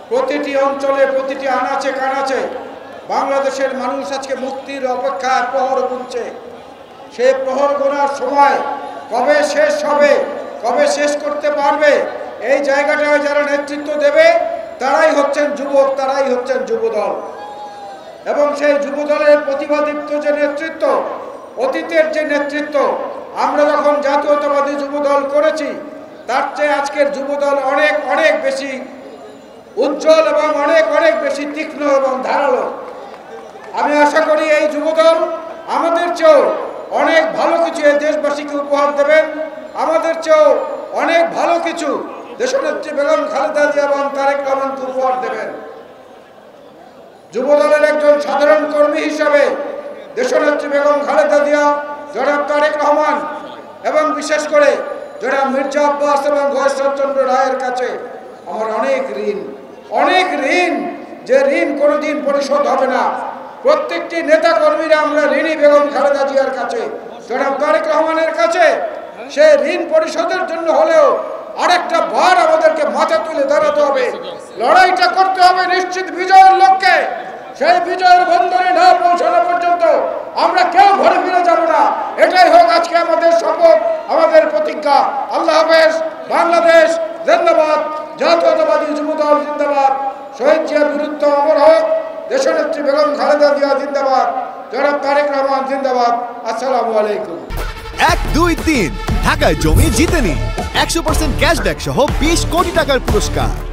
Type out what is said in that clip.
প্রতিটি অঞ্চলে প্রতিটি আনাচে কানাচে বাংলাদেশের মানুষ আজকে মুক্তির অপেক্ষায় প্রহর গুনছে। সেই প্রহর গোনার সময় কবে শেষ হবে, কবে শেষ করতে পারবে, এই জায়গাটায় যারা নেতৃত্ব দেবে তারাই হচ্ছেন যুবক, তারাই হচ্ছেন যুবদল। এবং সেই যুবদলের প্রতিভাদীপ্ত যে নেতৃত্ব, অতীতের যে নেতৃত্ব, আমরা যখন জাতীয়তাবাদী যুবদল করেছি তার চেয়ে আজকের যুবদল অনেক অনেক বেশি উজ্জ্বল এবং অনেক অনেক বেশি তীক্ষ্ণ এবং ধারালো। আমি আশা করি এই যুবদল আমাদের চেয়েও অনেক ভালো কিছু এই দেশবাসীকে উপহার দেবেন, আমাদের চেয়েও অনেক ভালো কিছু দেশনেত্রী বেগম খালেদা জিয়া এবং তারেক রহমানকে উপহার দেবেন। যুবদলের একজন সাধারণ কর্মী হিসাবে দেশনেত্রী বেগম খালেদা জিয়া, জনাব তারেক রহমান এবং বিশেষ করে জনাব মির্জা আব্বাস এবং ঘোষচন্দ্র রায়ের কাছে আমার অনেক ঋণ, যে ঋণ কোনোদিন পরিশোধ হবে না। প্রত্যেকটি নেতা কর্মীরা আমরা ঋণী বেগম খালেদা জিয়ার কাছে, জনাব তারেক রহমানের কাছে। সে ঋণ পরিশোধের জন্য হলেও আরেকটা বার আমাদেরকে মাথা তুলে দাঁড়াতে হবে, লড়াইটা করতে হবে নিশ্চিত বিজয়ের লক্ষ্যে। সেই বিজয়ের বন্ধনে না পৌঁছানো পর্যন্ত আমরা কেউ ঘরে ফিরে যাব না। এটাই হোক আজকে আমাদের শপথ, আমাদের প্রতিজ্ঞা। আল্লাহ হাফেজ। বাংলাদেশ জিন্দাবাদ, জাতীয়তাবাদী যুবদল জিন্দাবাদ, শহীদ জিয়া বিরুদ্ধ অমর হোক, দেশনেত্রী বেগম খালেদা জিয়া জিন্দাবাদ, জনাব তারেক রহমান জিন্দাবাদ। আসসালামু আলাইকুম। 1, 2, 3 ঢাকায় জমি জিতে নিন 100% ক্যাশব্যাক সহ 20 কোটি টাকার পুরস্কার।